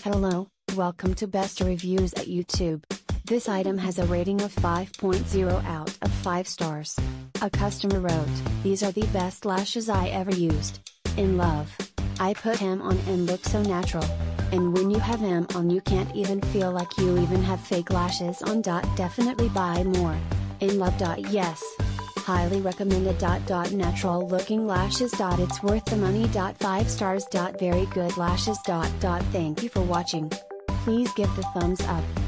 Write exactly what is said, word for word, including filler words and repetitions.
Hello, welcome to Best Reviews at YouTube. This item has a rating of five point zero out of five stars. A customer wrote, "These are the best lashes I ever used. In love. I put him on and look so natural. And when you have him on you can't even feel like you even have fake lashes on. Definitely buy more. In love. Yes. Highly recommended. Natural looking lashes. It's worth the money. five stars. Very good lashes. Thank you for watching. Please give the thumbs up.